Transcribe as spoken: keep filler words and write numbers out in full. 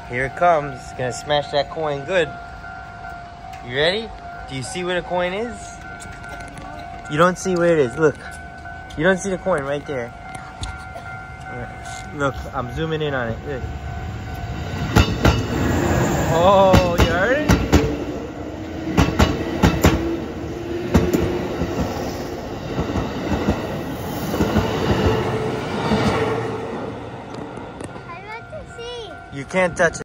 Here it comes. It's gonna smash that coin good. You ready? Do you see where the coin is? You don't see where it is. Look. You don't see the coin right there. Look, I'm zooming in on it. Look. Oh, you heard it? I want to see. You can't touch it.